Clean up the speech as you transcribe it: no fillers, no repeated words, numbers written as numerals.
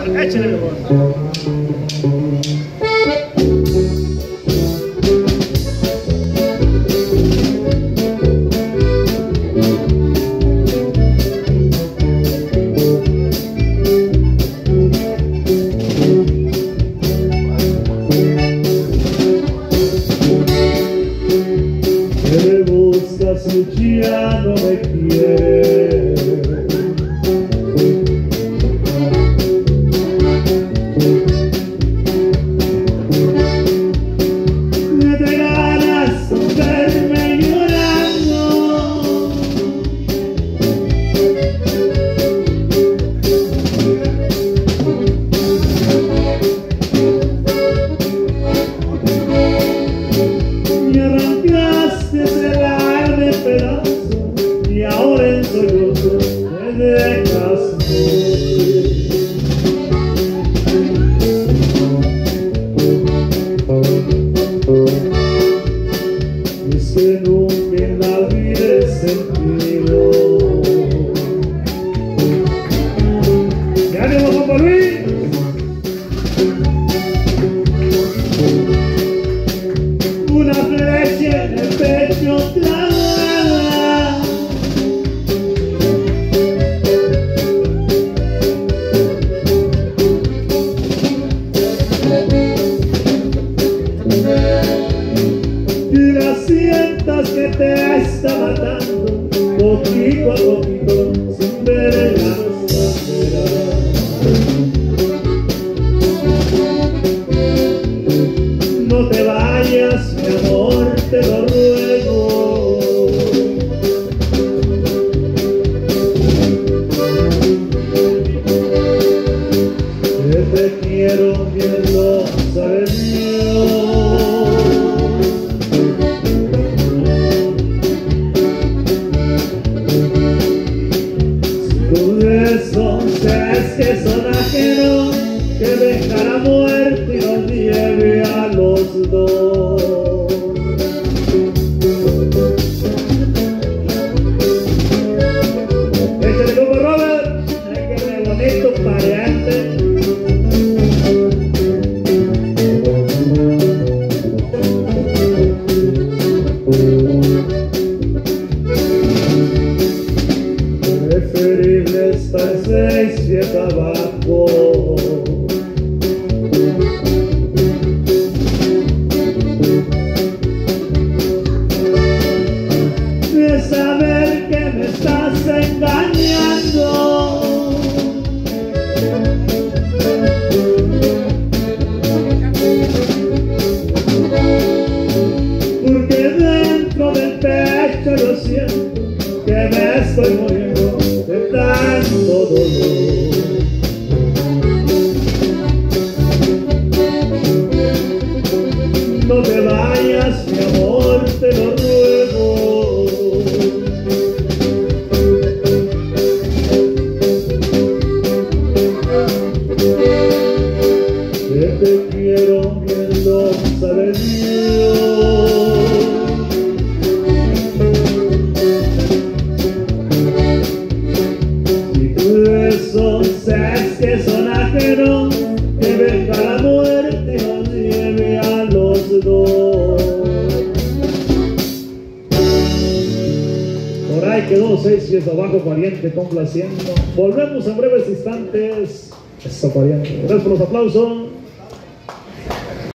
Échale, mi amor. Me buscas y ya no me quieres. Me te ganas verme llorando. Me arrancaste el alma en pedazos y ahora en sollozo me dejas morir. Es que nunca en la vida he sentido. ¡Qué ánimo, Juan Luis! Una flecha en el pecho clavada. Y la sientas que te está matando poquito a poquito sin ver la manera. No te vayas, mi amor, te lo ruego. Que te quiero, bien lo sabes Dios. Si tus besos es que son ajenos, que venga la muerte y nos lleve a los dos. Échale como Robert, hay que ver bonito pareante. Preferible estar 6 pies abajo. De saber que me estás engañando. Porque dentro del pecho lo siento, que me estoy muriendo de tanto dolor. No te vayas, mi amor, te lo ruego. Que te quiero, bien lo sabes Dios. Si tus besos es que son ajenos, que venga la muerte y nos lleve a los dos. Por ahí quedó 6 pies abajo, pariente, complaciendo. Volvemos en breves instantes. Eso, pariente. Gracias por los aplausos.